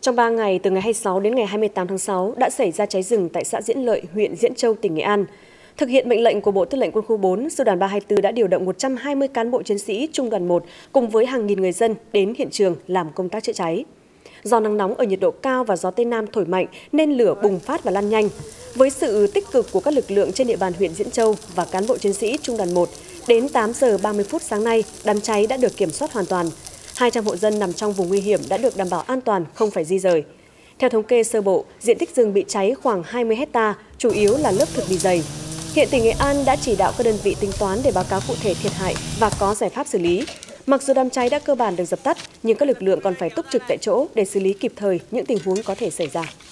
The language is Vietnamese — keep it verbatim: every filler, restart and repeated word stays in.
Trong ba ngày, từ ngày hai mươi sáu đến ngày hai mươi tám tháng sáu, đã xảy ra cháy rừng tại xã Diễn Lợi, huyện Diễn Châu, tỉnh Nghệ An. Thực hiện mệnh lệnh của Bộ Tư lệnh Quân khu bốn, Sư đoàn ba hai tư đã điều động một trăm hai mươi cán bộ chiến sĩ Trung đoàn một cùng với hàng nghìn người dân đến hiện trường làm công tác chữa cháy. Do nắng nóng ở nhiệt độ cao và gió Tây Nam thổi mạnh nên lửa bùng phát và lan nhanh. Với sự tích cực của các lực lượng trên địa bàn huyện Diễn Châu và cán bộ chiến sĩ Trung đoàn một, đến tám giờ ba mươi phút sáng nay, đám cháy đã được kiểm soát hoàn toàn. hai trăm hộ dân nằm trong vùng nguy hiểm đã được đảm bảo an toàn, không phải di rời. Theo thống kê sơ bộ, diện tích rừng bị cháy khoảng hai mươi héc ta, chủ yếu là lớp thực bì dày. Hiện tỉnh Nghệ An đã chỉ đạo các đơn vị tính toán để báo cáo cụ thể thiệt hại và có giải pháp xử lý. Mặc dù đám cháy đã cơ bản được dập tắt, nhưng các lực lượng còn phải túc trực tại chỗ để xử lý kịp thời những tình huống có thể xảy ra.